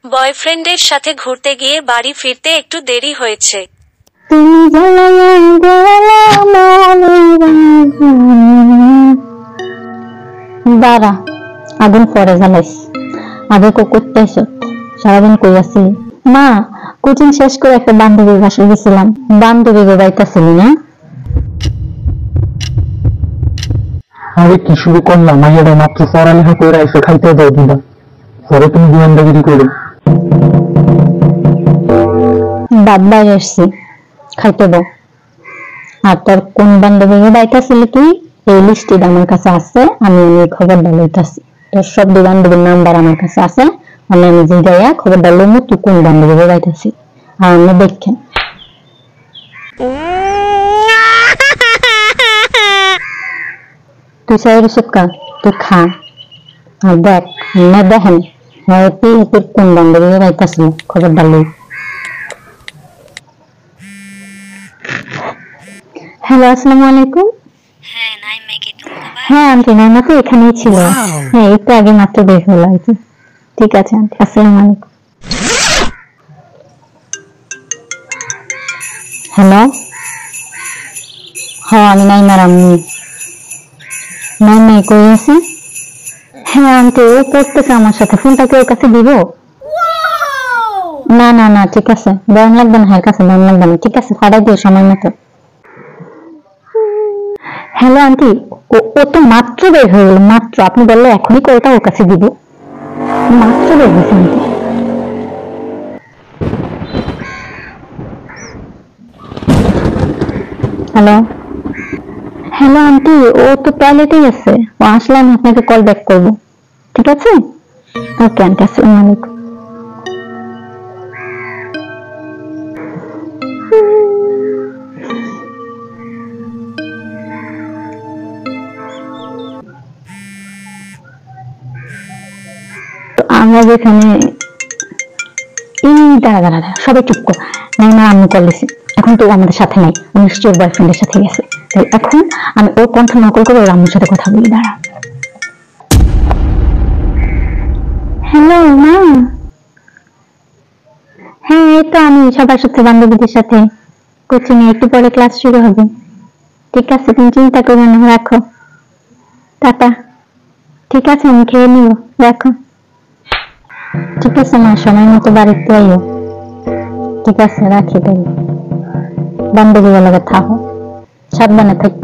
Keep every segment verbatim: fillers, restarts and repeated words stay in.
বয়ফ্রেন্ডের সাথে ঘুরতে গিয়ে বাড়ি ফিরতে একটু দেরি হয়েছে। দাঁড়া, আগুন পরে জ্বালাইস। আগে কো করতে এসো, সারাদিন কই আসলি? মা, কোচিং শেষ করে একটা বান্ধবীর বাসায় গেছিলাম। বান্ধবী গো বাইতাছিলি না? আরে কি শুরু করলাম? মাইয়াটা মাত্র পড়ালেখা করে এসে খাইতে দাও দিবা, পরে তুমি গোয়েন্দাগিরি করো। বাদবাই আসছি, খাইতে দাও। আর তোর কোন বান্ধবীকে বাইতাছিলি তুই? এই লিস্টটা আমার কাছে আছে, আমি এই খবরটা লইতাছি। তোর সব দুই বান্ধবীর নাম্বার আমার কাছে আছে, আমি আমি যে যাইয়া খবরটা লইমু তুই কোন বান্ধবীকে বাইতাছি। আর আমি দেখেন তুই চাই সুৎকা, তুই খা আর দেখ না দেখেন হয়তো তোর কোন বান্ধবীকে বাইতাছিল খবরটা লই। হ্যালো, আসসালামু আলাইকুম। হ্যাঁ আন্টি, নাইমা তো এখানেই ছিল। হ্যাঁ একটু আগে মাত্র বের হলো আর কি। ঠিক আছে আন্টি, আসসালামু আলাইকুম। হ্যালো, হ্যাঁ আমি নাইমার আম্মু। নাইমা কই আছে? হ্যাঁ আন্টি, ও পড়তেছে আমার সাথে। ফোনটা কি ওর কাছে দিব? না না না ঠিক আছে, দেওয়ান লাগবে না, হ্যাঁ কাছে দেওয়ান লাগবে না। ঠিক আছে, ফাটাই দিও সময় মতো। হ্যালো আন্টি, ও তো মাত্র বের হয়ে গেল, মাত্র। আপনি বললে এখনই কলটা ওর কাছে দিব, মাত্র বের হয়েছে আন্টি। হ্যালো হ্যালো আন্টি, ও তো টয়লেটে গেছে, ও আসলে আমি আপনাকে কল ব্যাক করবো। ঠিক আছে, ওকে আন্টি, আসসালামু আলাইকুম। আমরা যেখানে দাঁড়া দাঁড়া সবাই চুপ কর। নাই না, আমি কল দিছি, এখন তো আমাদের সাথে নাই, ও নিশ্চয়ই বয়ফ্রেন্ডের সাথে গেছে। তাই এখন আমি ওর কণ্ঠ নকল করে ওর আম্মুর সাথে কথা বলি। দাঁড়া। হ্যালো মা। হ্যাঁ এই তো আমি সবার সাথে, বান্ধবীদের সাথে কোচিং এ, একটু পরে ক্লাস শুরু হবে। ঠিক আছে, তুমি চিন্তা করো না, রাখো, টাটা। ঠিক আছে, আমি খেয়ে নিব, রাখো। ঠিক আছে মা, সময় মতো বাড়িতে আইও। ঠিক আছে, রাখি তাহলে। বান্ধবী বলে থাকো, সাবধানে থাকো।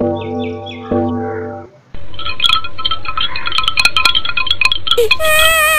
Yeah.